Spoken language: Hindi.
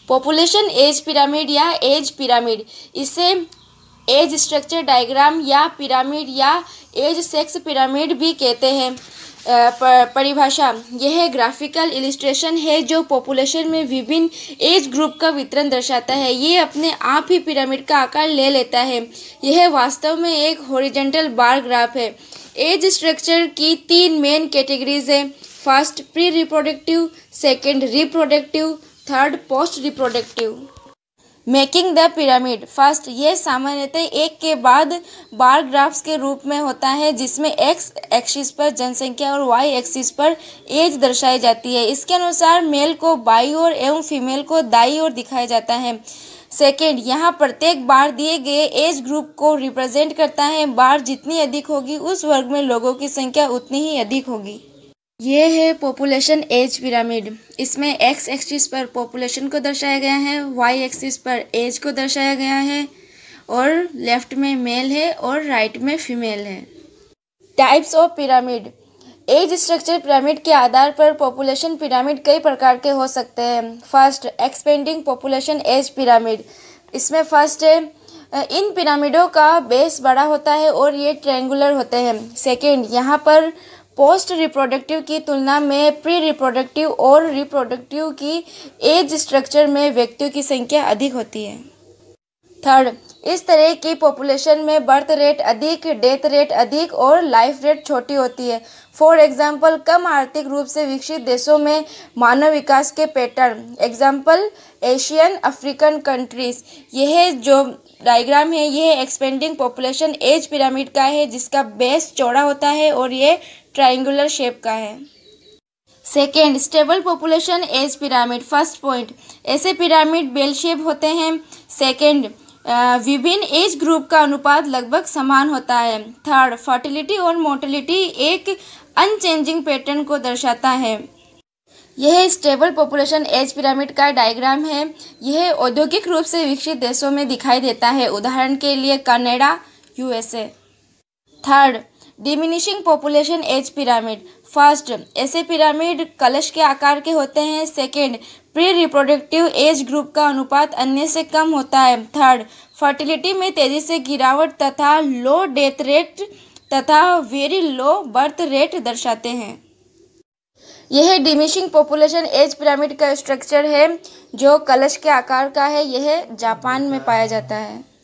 पॉपुलेशन एज पिरामिड या एज पिरामिड, इसे एज स्ट्रक्चर डायग्राम या पिरामिड या एज सेक्स पिरामिड भी कहते हैं। परिभाषा, यह ग्राफिकल इलिस्ट्रेशन है जो पॉपुलेशन में विभिन्न एज ग्रुप का वितरण दर्शाता है। ये अपने आप ही पिरामिड का आकार ले लेता है। यह वास्तव में एक हॉरिजॉन्टल बार ग्राफ है। एज स्ट्रक्चर की 3 मेन कैटेगरीज है। First pre reproductive, second reproductive, third post reproductive. Making the pyramid. First, यह सामान्यतः एक के बाद बार ग्राफ्स के रूप में होता है जिसमें एक्स एक्सिस पर जनसंख्या और वाई एक्सिस पर एज दर्शाई जाती है। इसके अनुसार मेल को बाईं ओर एवं फीमेल को दाईं ओर दिखाया जाता है। सेकेंड, यहाँ प्रत्येक बार दिए गए एज ग्रुप को रिप्रेजेंट करता है। बार जितनी अधिक होगी उस वर्ग में लोगों की संख्या उतनी ही अधिक होगी। ये है पॉपुलेशन एज पिरामिड। इसमें एक्स एक्सिस पर पॉपुलेशन को दर्शाया गया है, वाई एक्सिस पर एज को दर्शाया गया है और लेफ्ट में मेल है और राइट में फीमेल है। Types of pyramid. Age structure pyramid के आधार पर पॉपुलेशन पिरामिड कई प्रकार के हो सकते हैं। First, expanding population age pyramid. इसमें फर्स्ट है, इन पिरामिडों का बेस बड़ा होता है और ये ट्रायंगुलर होते हैं। सेकेंड, यहाँ पर पोस्ट रिप्रोडक्टिव की तुलना में प्री रिप्रोडक्टिव और रिप्रोडक्टिव की एज स्ट्रक्चर में व्यक्तियों की संख्या अधिक होती है। थर्ड, इस तरह की पॉपुलेशन में बर्थ रेट अधिक, डेथ रेट अधिक और लाइफ रेट छोटी होती है। फॉर एग्जाम्पल, कम आर्थिक रूप से विकसित देशों में मानव विकास के pattern, example Asian African countries. यह जो डायग्राम है यह एक्सपेंडिंग पॉपुलेशन एज पिरामिड का है जिसका बेस चौड़ा होता है और ये ट्रायंगुलर शेप का है। Second, stable population age pyramid. First point, ऐसे पिरामिड बेल शेप होते हैं। सेकेंड, विभिन्न एज ग्रुप का अनुपात लगभग समान होता है। थर्ड, फर्टिलिटी और मोर्टेलिटी एक अनचेंजिंग पैटर्न को दर्शाता है। यह स्टेबल पॉपुलेशन एज पिरामिड का डायग्राम है। यह औद्योगिक रूप से विकसित देशों में दिखाई देता है, उदाहरण के लिए Canada, USA. Third, diminishing population age pyramid. First, ऐसे पिरामिड कलश के आकार के होते हैं। Second, pre reproductive age group का अनुपात अन्य से कम होता है। थर्ड, फर्टिलिटी में तेजी से गिरावट तथा लो डेथ रेट तथा वेरी लो बर्थ रेट दर्शाते हैं। यह डिमिनिशिंग पॉपुलेशन एज पिरामिड का स्ट्रक्चर है जो कलश के आकार का है। यह जापान में पाया जाता है।